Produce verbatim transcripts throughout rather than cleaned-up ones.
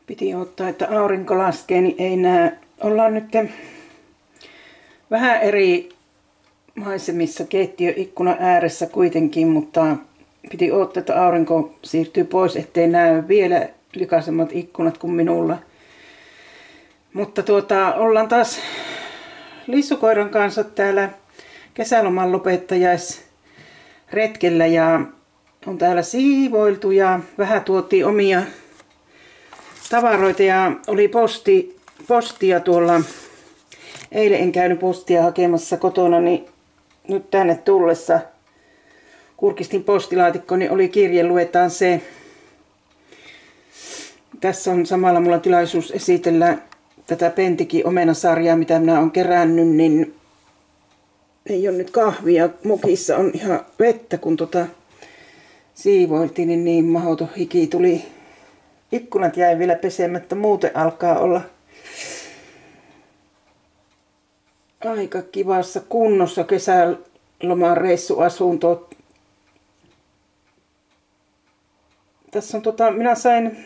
Piti ottaa, että aurinko laskee, niin ei näe. Ollaan nyt vähän eri maisemissa keittiöikkunan ääressä kuitenkin, mutta piti odottaa, että aurinko siirtyy pois, ettei näy vielä likaisemmat ikkunat kuin minulla. Mutta tuota, ollaan taas lissukoiran kanssa täällä kesäloman lopettajaisretkellä ja on täällä siivoiltu ja vähän tuotiin omia tavaroita ja oli posti, postia tuolla. Eilen en käynyt postia hakemassa kotona, niin nyt tänne tullessa kurkistin postilaatikkoon, niin oli kirje, luetaan se. Tässä on samalla mulla tilaisuus esitellä tätä Pentikin omenasarjaa, mitä minä olen kerännyt, niin ei ole nyt kahvia. Mukissa on ihan vettä, kun tota siivoiltiin, niin niin mahdoton hiki tuli. Ikkunat jäi vielä pesemättä, muuten alkaa olla aika kivassa kunnossa kesäloman reissuasunto. Tässä on tota, minä sain,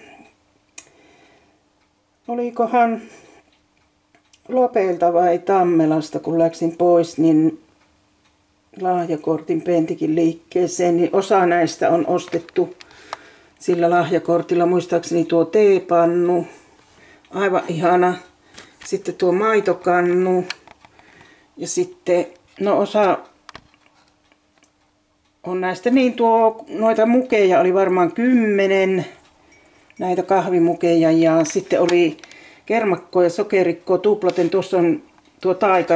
olikohan Lopeelta vai Tammelasta, kun läksin pois, niin lahjakortin Pentikin liikkeeseen, niin osa näistä on ostettu sillä lahjakortilla. Muistaakseni tuo teepannu, aivan ihana. Sitten tuo maitokannu ja sitten, no osa on näistä, niin tuo, noita mukeja oli varmaan kymmenen, näitä kahvimukeja ja sitten oli kermakkoa ja sokerikkoa tuplaten. Tuossa on tuo taika.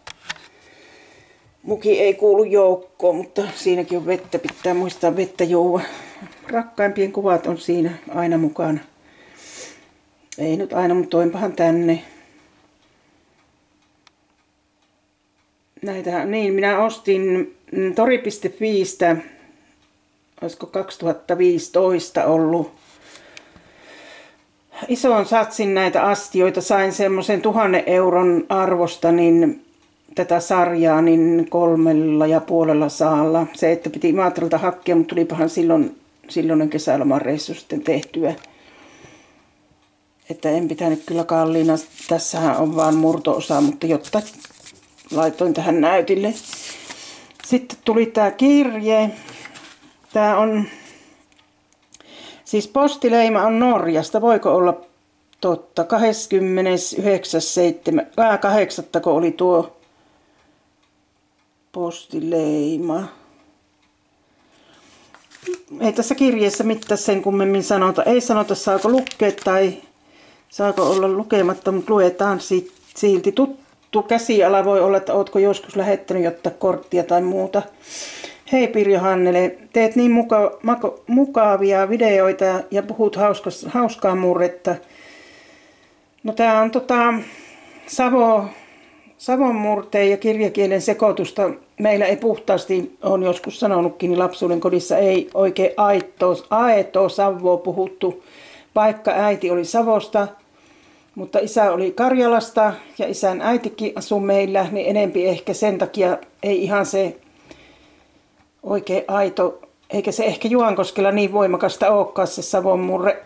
Muki ei kuulu joukkoon, mutta siinäkin on vettä, pitää muistaa vettä juoda. Rakkaimpien kuvat on siinä aina mukana. Ei nyt aina, mutta toinpahan tänne. Näitä, niin minä ostin tori piste fiistä, olisiko kaksituhattaviisitoista ollut. Ison satsin näitä astioita, sain semmoisen tuhannen euron arvosta, niin tätä sarjaa niin kolmella ja puolella saalla. Se, että piti Imatralta hakea, mutta tulipahan silloin, silloinen kesäloman reissu sitten tehtyä. Että en pitänyt kyllä kalliina. Tässähän on vaan murto-osa, mutta jotta laitoin tähän näytille. Sitten tuli tää kirje. Tää on, siis postileima on Norjasta. Voiko olla totta? kahdeskymmenesyhdeksäs kahdeksatta kun oli tuo postileima. Ei tässä kirjeessä mitään sen kummemmin sanota. Ei sanota saako lukea tai saako olla lukematta, mutta luetaan silti. Tuttu käsiala voi olla, että ootko joskus lähettänyt jotta korttia tai muuta. Hei Pirjo Hannele, teet niin muka, mako, mukavia videoita ja puhut hauskas, hauskaa murretta. No tää on tota Savo, Savon murteen ja kirjakielen sekoitusta. Meillä ei puhtaasti, on joskus sanonutkin, niin lapsuuden kodissa ei oikein aitoa, aetoa Savoa puhuttu. Vaikka äiti oli Savosta, mutta isä oli Karjalasta ja isän äitikin asui meillä, niin enempi ehkä sen takia ei ihan se oikein aito, eikä se ehkä Juankoskella niin voimakasta olekaan se Savon murre.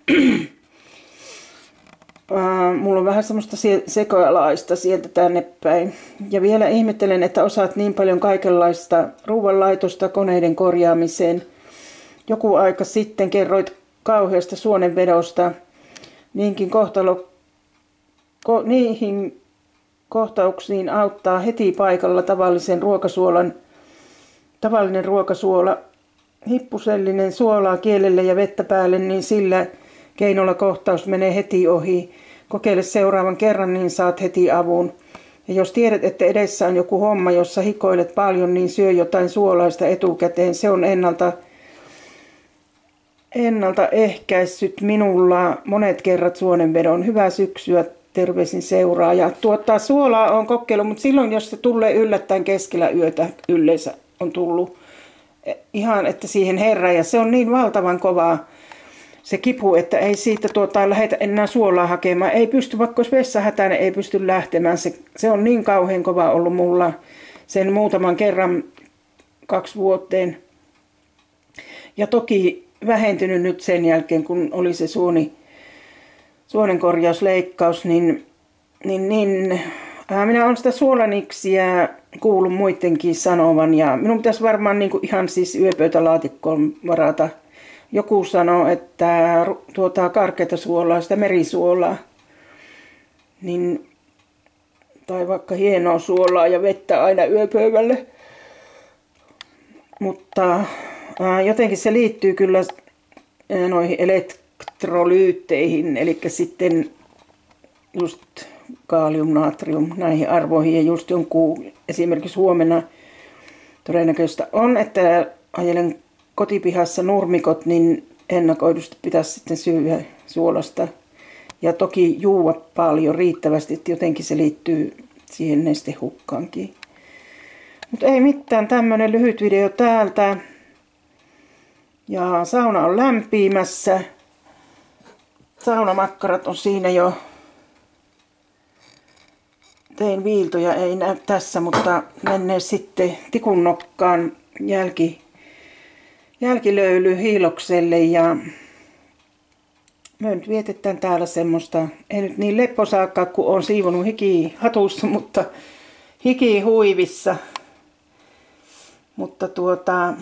Mulla on vähän semmoista sekoalaista sieltä tänne päin. Ja vielä ihmettelen, että osaat niin paljon kaikenlaista ruoanlaitosta koneiden korjaamiseen. Joku aika sitten kerroit kauheasta suonenvedosta. Niinkin kohtalo, ko, niihin kohtauksiin auttaa heti paikalla tavallisen ruokasuolan, tavallinen ruokasuola. Hippusellinen suolaa kielelle ja vettä päälle, niin sillä keinolla kohtaus menee heti ohi. Kokeile seuraavan kerran, niin saat heti avun. Ja jos tiedät, että edessä on joku homma, jossa hikoilet paljon, niin syö jotain suolaista etukäteen. Se on ennalta, ennalta ehkäissyt minulla monet kerrat suonenvedon. Hyvää syksyä, terveisin seuraaja. Tuottaa suolaa on kokeillut, mutta silloin jos se tulee yllättäen keskellä yötä, yleensä on tullut ihan, että siihen herää. Ja se on niin valtavan kovaa se kipu, että ei siitä tuota, lähetä enää suolaa hakemaan. Ei pysty, vaikka olisi vessahätäinen, ei pysty lähtemään. Se, se on niin kauhean kova ollut mulla sen muutaman kerran kaksi vuoteen. Ja toki vähentynyt nyt sen jälkeen, kun oli se suoni, suonenkorjausleikkaus, niin, niin, niin ää, minä olen sitä suolaniksiä kuullut muidenkin sanovan ja minun pitäisi varmaan niin kuin ihan siis yöpöytälaatikkoon varata. Joku sanoo, että tuota karkeata suolaa, sitä merisuolaa, niin, tai vaikka hienoa suolaa ja vettä aina yöpöydälle. Mutta ää, jotenkin se liittyy kyllä noihin elektrolyytteihin, eli sitten just kaalium, natrium näihin arvoihin ja just jonkun esimerkiksi huomenna todennäköistä on, että ajelen kotipihassa nurmikot, niin ennakoidusti pitäisi sitten syödä suolasta. Ja toki juua paljon riittävästi, että jotenkin se liittyy siihen nestehukkaankin. Mutta ei mitään, tämmönen lyhyt video täältä. Ja sauna on lämpimässä. Saunamakkarat on siinä jo. Tein viiltoja, ei näy tässä, mutta menee sitten tikun nokkaan jälki, jälkilöyly hiilokselle. Ja me nyt vietetään täällä semmoista, ei nyt niin lepposaakaan, kun on siivonut hiki hatussa, mutta hiki huivissa. Mutta tuota,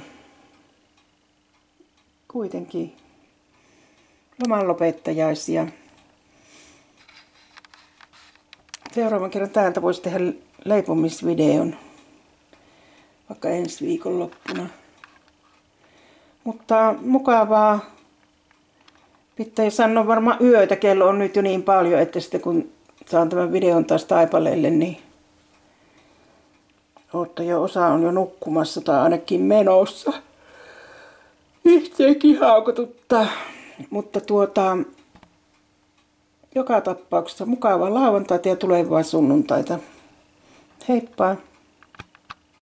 kuitenkin lomanlopettajaisia. Seuraavan kerran täältä voisi tehdä leipomisvideon, vaikka ensi viikonloppuna. Mutta mukavaa. Pitää sanoa varmaan yötä, kello on nyt jo niin paljon, että sitten kun saan tämän videon taas taipaleelle, niin ootte jo, osa on jo nukkumassa tai ainakin menossa. Itsekin haukotuttaa. Mutta tuota, joka tapauksessa mukavaa lauantaita ja tulevaa sunnuntaita. Heippa!